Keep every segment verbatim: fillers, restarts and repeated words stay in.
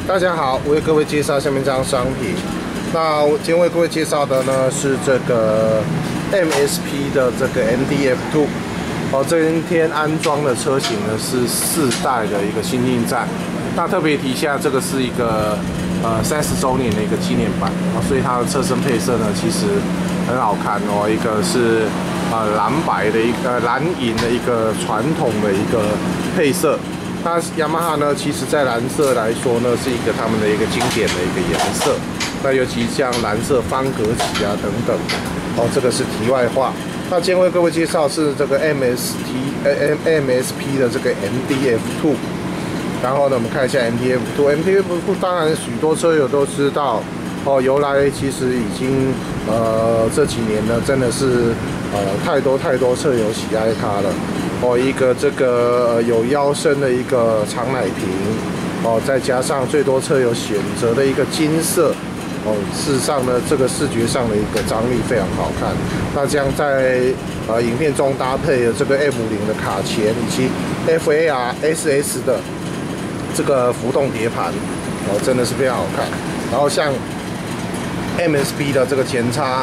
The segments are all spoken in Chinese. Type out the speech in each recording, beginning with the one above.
大家好，我为各位介绍下面这张商品。那我今天为各位介绍的呢是这个 M S P 的这个 M D F 二。哦，今天安装的车型呢是四代的一个新进站。那特别提一下，这个是一个呃三十周年的一个纪念版啊，所以它的车身配色呢其实很好看哦。一个是呃蓝白的一个蓝银的一个传统的一个配色。那雅马哈呢，其实在蓝色来说呢，是一个他们的一个经典的一个颜色。那尤其像蓝色方格旗啊等等，哦，这个是题外话。那今天为各位介绍是这个 M S T 呃 M M S P 的这个 M D F 二。然后呢，我们看一下 M D F 二。M D F 二当然许多车友都知道，哦，由来其实已经呃这几年呢，真的是呃太多太多车友喜爱它了。哦，一个这个呃有腰身的一个长奶瓶，哦，再加上最多车友选择的一个金色。哦，事实上呢，这个视觉上的一个张力非常好看。那这样在呃影片中搭配的这个 M 五十的卡钳以及 F A R S S 的这个浮动碟盘，哦，真的是非常好看。然后像 M S P 的这个前叉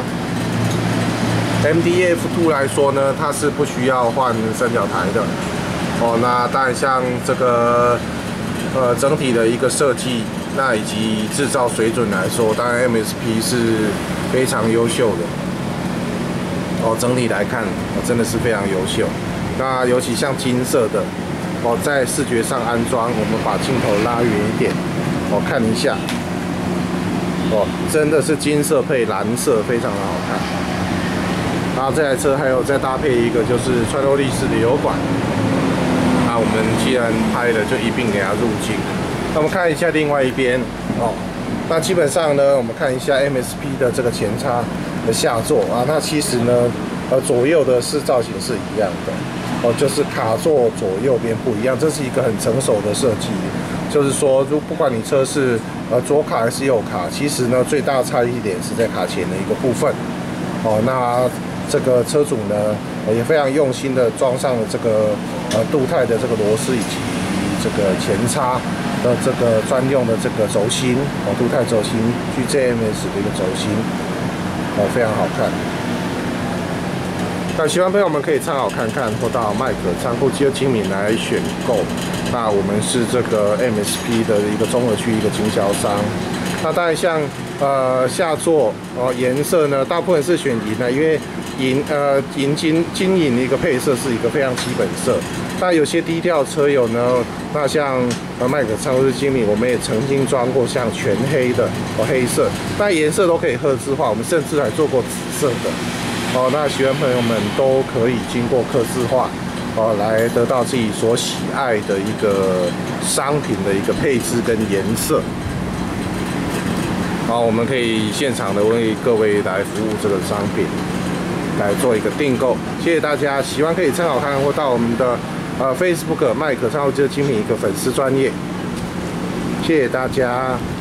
M D F 二来说呢，它是不需要换三角台的。哦，那当然像这个呃整体的一个设计。那以及制造水准来说，当然 M S P 是非常优秀的。哦，整体来看，哦，真的是非常优秀。那尤其像金色的，哦，在视觉上安装，我们把镜头拉远一点，哦，看一下，哦，真的是金色配蓝色，非常的好看。然后这台车还有再搭配一个就是穿透力式的油管。那我们既然拍了，就一并给它入镜。那我们看一下另外一边哦，那基本上呢，我们看一下 M S P 的这个前叉的下座啊，那其实呢，呃，左右的是造型是一样的哦，就是卡座左右边不一样，这是一个很成熟的设计。就是说，如不管你车是呃左卡还是右卡，其实呢，最大差异点是在卡钳的一个部分哦。那这个车主呢，也非常用心的装上了这个呃镀钛的这个螺丝以及这个前叉。的这个专用的这个轴心哦，镀钛轴心 G J M S 的一个轴心哦，非常好看。那喜欢朋友们可以参考看看，或到麦可仓库饥饿精品来选购。那我们是这个 M S P 的一个中和区一个经销商。那当然像呃下座哦颜色呢，大部分是选银的，因为银呃银金金银的一个配色是一个非常基本色。那有些低调车友呢，那像呃麦可仓库精品，我们也曾经装过像全黑的哦黑色，那颜色都可以客制化，我们甚至还做过紫色的哦。那喜欢朋友们都可以经过客制化哦，来得到自己所喜爱的一个商品的一个配置跟颜色。好，我们可以现场的为各位来服务这个商品，来做一个订购。谢谢大家，喜欢可以参考看看，或到我们的呃 Facebook 麦可仓库精品一个粉丝专页。谢谢大家。